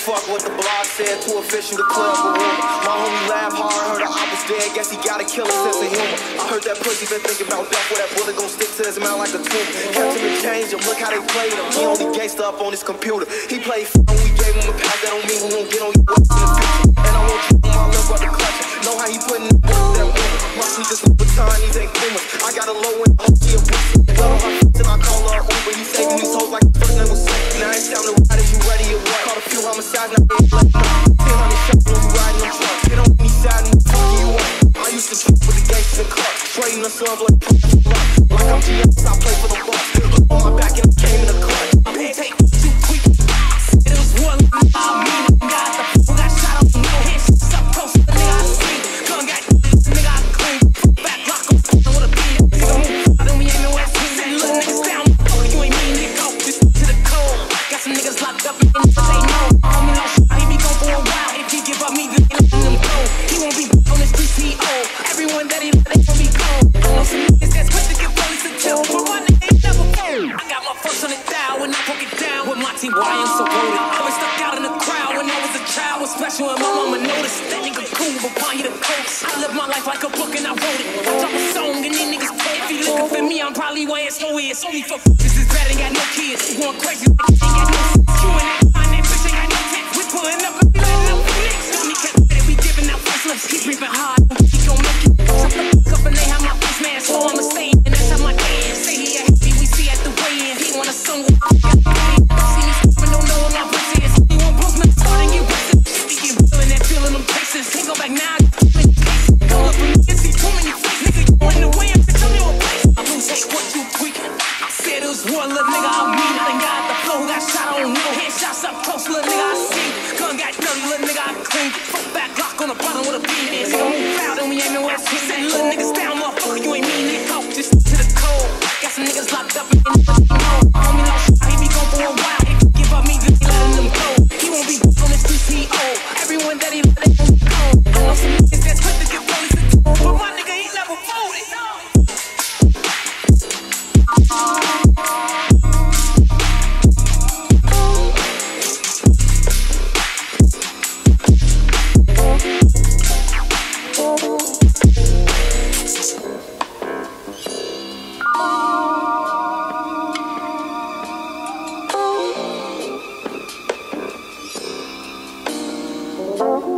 fuck what the blog said, too official to clear up a rumor. My homie laughed hard, heard the op was dead, guess he got a killer sense of humor. I heard that pussy been thinking about death, where that bullet gon' stick to his mouth like a tumor. Kept him and changed him, look how they played him. He only gangsta up on his computer. He played when we gave him a pass, that don't mean we won't get on your ass in the future. And I want you on my lip, but the clutch. Know how he putting that woman. My sneakers look baton, these ain't Pumas. I got a low end, hope she a pussy. Love her till I call her Uber. He saving these hoes like his first name was Satan. Now it's time to ride, is you ready or what? Caught a few homicides, now they ain't like no. 1000 shots when you riding them trucks. They don't need side and fuck you up. I used to trip with the gangsters and clubs. Trading the sub like I'm GS, I play for the Bucks. Look on my back and I came in the clutch. Man, take too quick. It was one I mean, got the fool got shot on no head. Up close, the nigga I see. Gun got nigga I clean. Back lock em, with a beat. Nigga move, then we ain't no ass. Say little niggas down, you ain't mean nigga. Go just to the cold. Got some niggas locked up and they know. Homie lost, he be gone for a while. If he give up me, then let him go. He won't be on the streets, he old. Everyone that he let, they gon' be cold. I know some niggas that's quick to get police and kill, but my nigga ain't never fold. I got my first on the dial when I broke it down with my team. Why I'm so loaded. I was stuck out in the crowd when I was a child. Was special and my mama noticed. That nigga cool, but why he the coach? I live my life like a book and I wrote it. I drop a song and these niggas play. If he looking for me, I'm probably where it's no ears. Only for this is bad, ain't got no kids. Going crazy like ain't got no sense. You and that fine, that bitch ain't got no text. We pulling up and we letting up the next. Only kept that we giving out facelifts. Keep reaping hard, he gon' make it. Shut the fuck up and they have my face man, so I'ma stay. And that's how my dad say he a happy. We see at the weigh-in. He want a song with see me stopping, don't know what my bitch is. He want boost me, starting get wasted. He get real in that feeling them places. Can't go back now. Come up and see too many fakes. Nigga, you in the way, I'm telling you a place. I lose hate, what you tweak? I said it was one little nigga I mean. I done got the flow, got shot on no headshots up close, little nigga I see. Gun got dirty, little nigga I clean. Fuck back, lock on the bottom with a beat. Nigga move out and we ain't no ass. Say little niggas down, motherfucker, you ain't mean it. Go just to the cold. Got some niggas locked up and homie lost, he be gone for a while. If you give up me, then he letting them go. He won't be on the streets, he old. Everyone that he let, they gon' be cold. I know some niggas that's quick to get police and but my nigga ain't never folded. Oh,